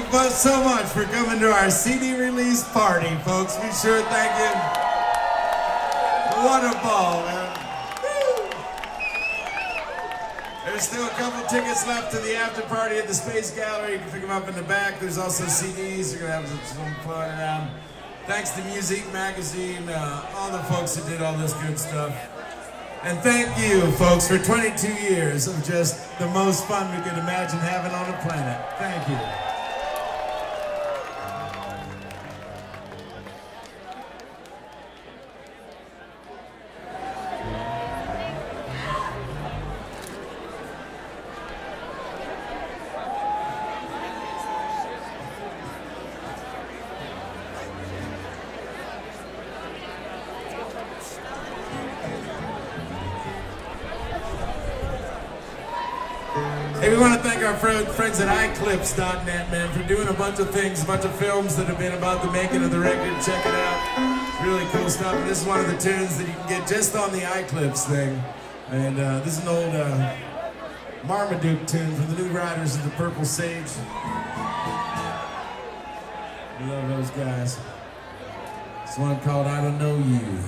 So much for coming to our CD release party, folks. We sure thank you. What a ball, man. Woo. There's still a couple tickets left to the after party at the Space Gallery. You can pick them up in the back. There's also CDs. You're going to have some fun around. Thanks to Music Magazine, all the folks who did all this good stuff. And thank you, folks, for 22 years of just the most fun we could imagine having on the planet. Thank you. Hey, we want to thank our friends at iClips.net, man, for doing a bunch of things, a bunch of films that have been about the making of the record. Check it out. It's really cool stuff. And this is one of the tunes that you can get just on the iClips thing. And this is an old Marmaduke tune from the New Riders of the Purple Sage. We love those guys. It's one called I Don't Know You.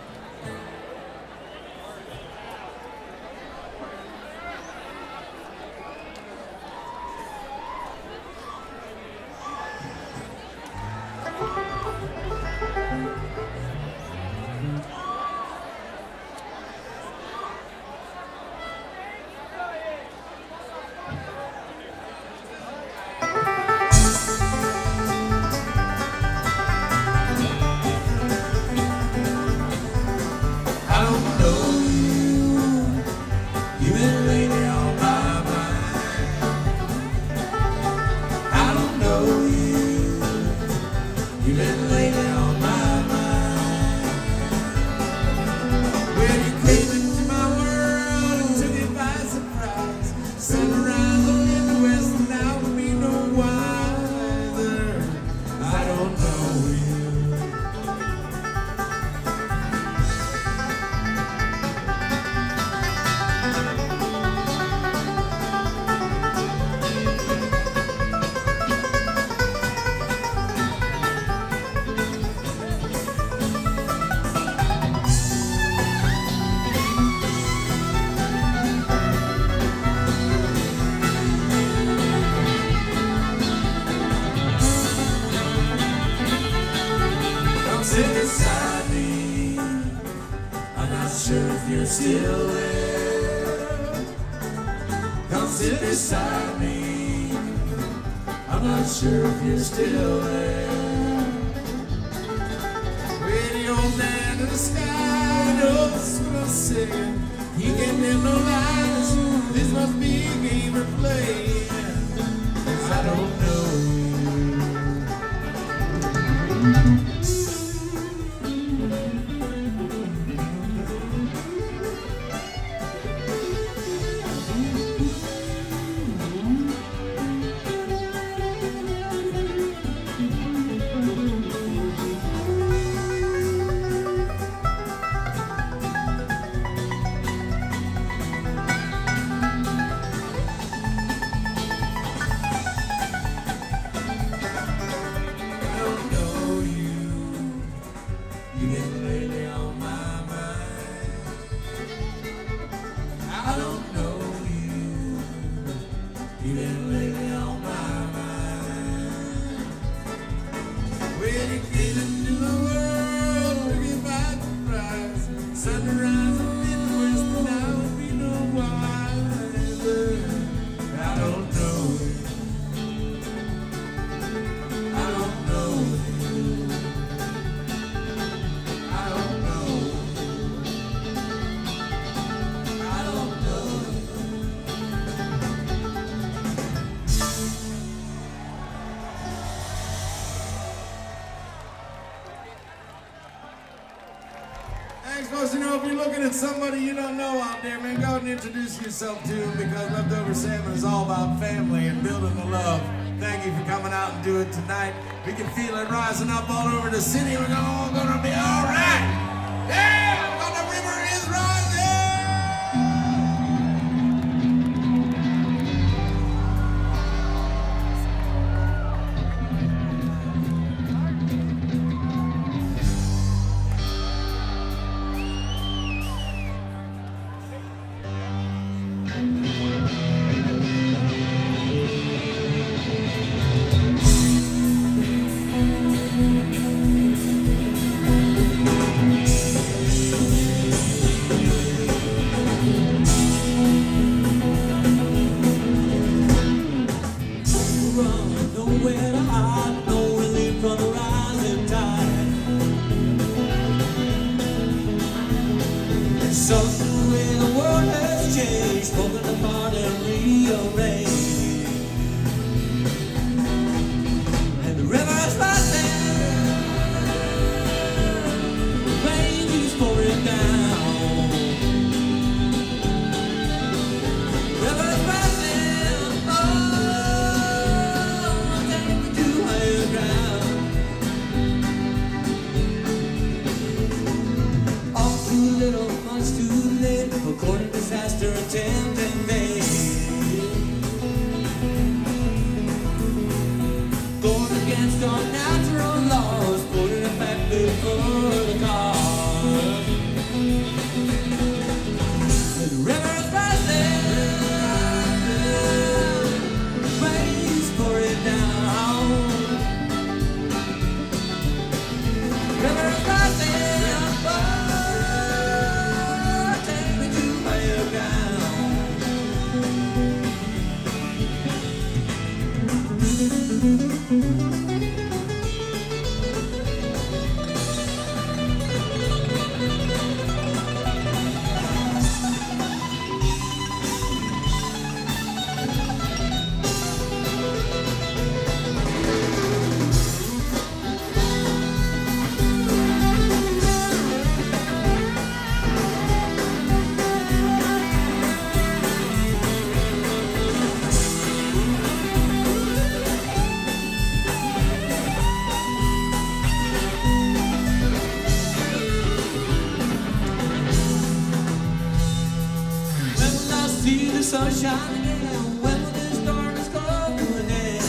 Still there. Come sit beside me. I'm not sure if you're still there. Radio man in the sky knows what I'm saying. He can't live no lies. This must be a game of play. I don't know. Folks, you know, if you're looking at somebody you don't know out there, man, go ahead and introduce yourself to them, because Leftover Salmon is all about family and building the love. Thank you for coming out and doing it tonight. We can feel it rising up all over the city. We're all going to be all right. Yeah, the river is rising. Something when the world has changed, spoken apart and rearranged. And the river's rising, the rain keeps pouring down. The river's rising, oh, take me to higher ground. All too little, much too late, according disaster attempting me. Going against our natural laws, putting it back before the cause. The river's rising, the rain's pouring down. The river's rising, oh, take me to higher ground. When will I see the sunshine again? When will this darkness come to an end?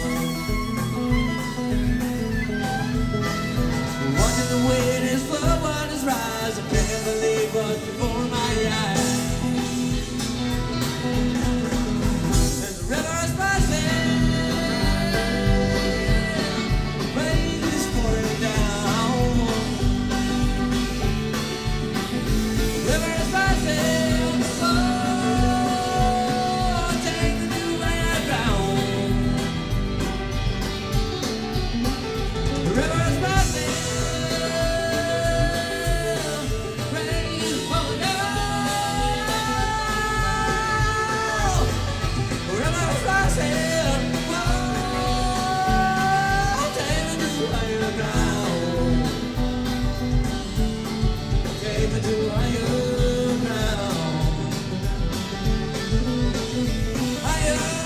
Watching the wind is flood, waters rise. I can't believe what's before my eyes. And the river is rising, rain is pouring down. River is rising, oh, take me to higher ground. The river is rising, rain is pouring down. The river is rising, oh, take me to higher ground. Take me to higher ground. Higher ground.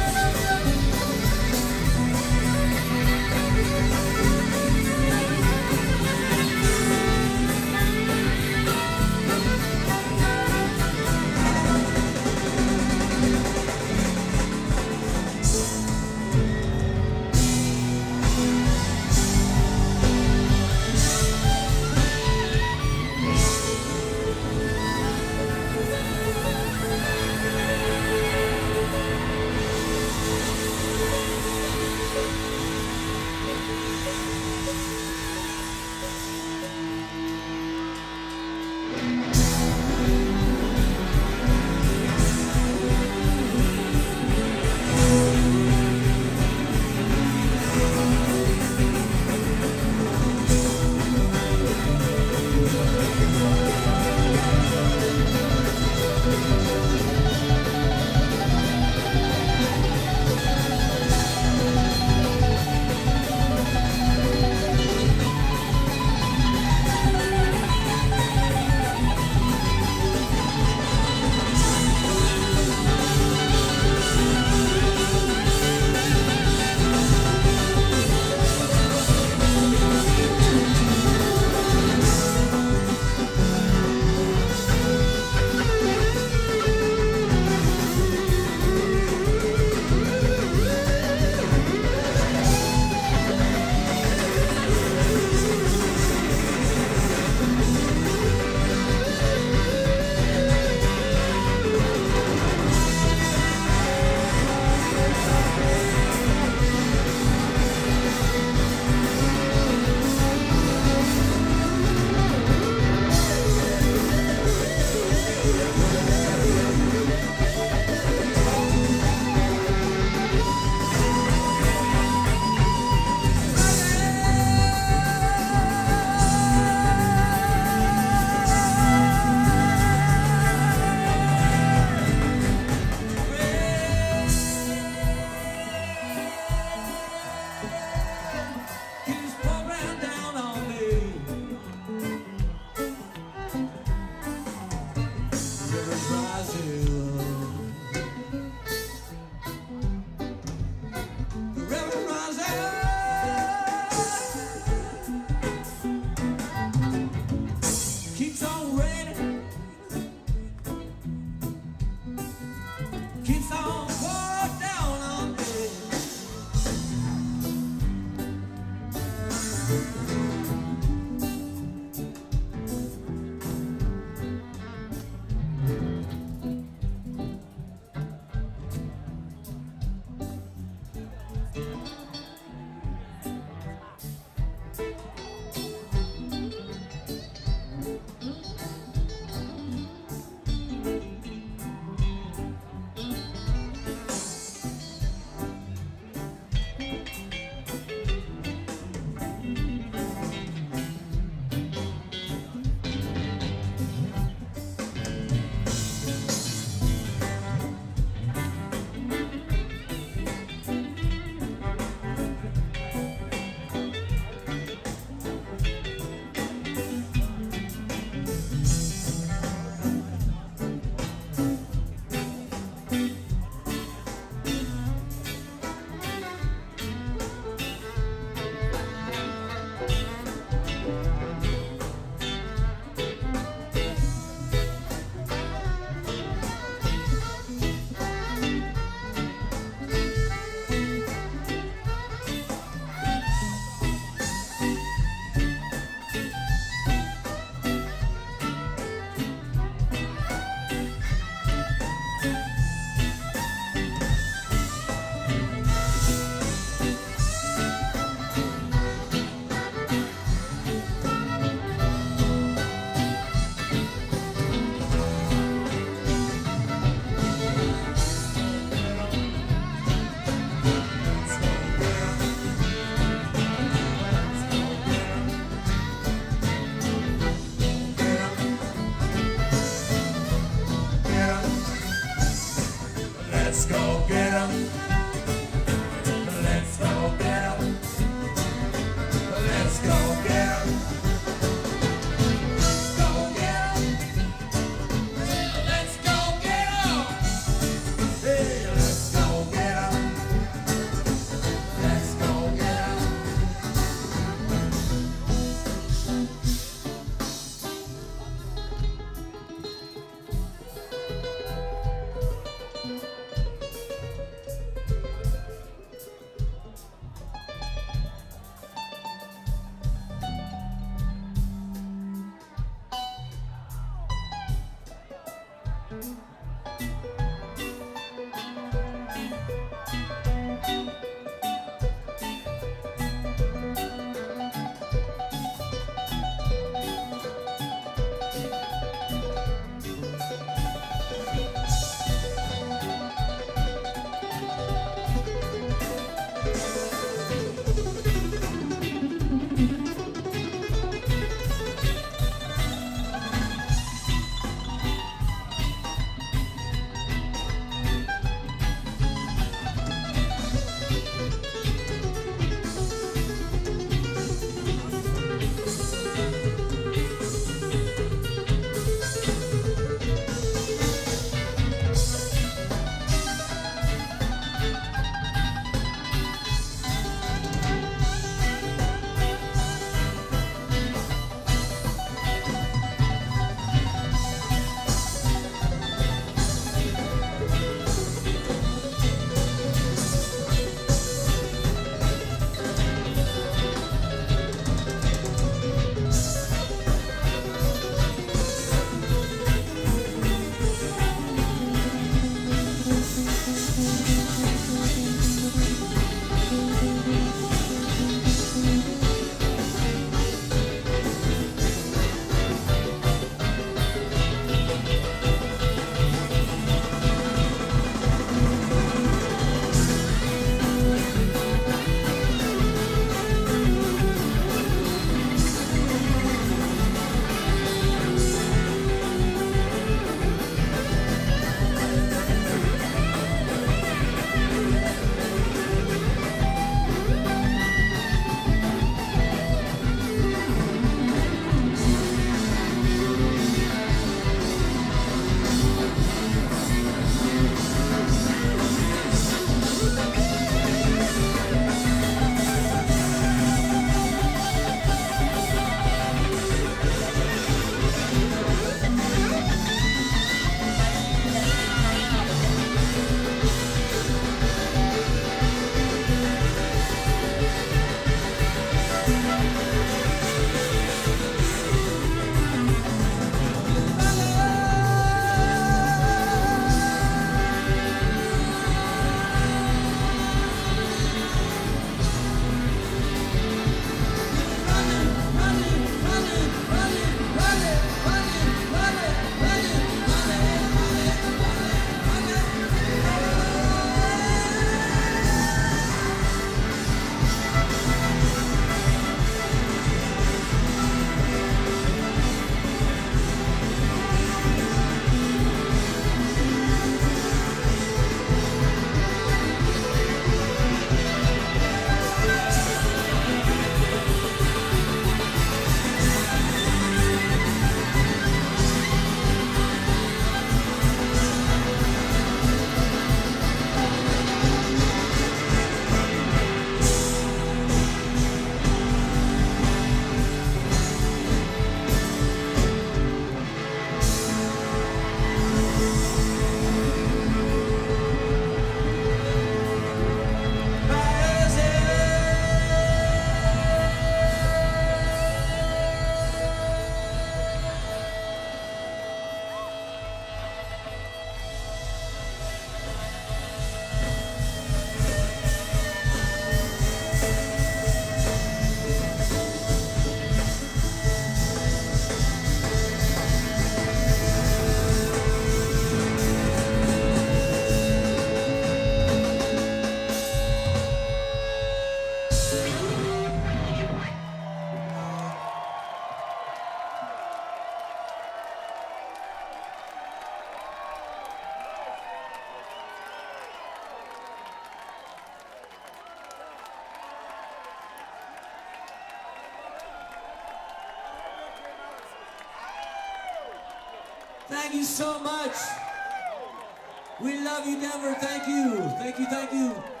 Thank you so much. We love you, Denver. Thank you. Thank you, thank you.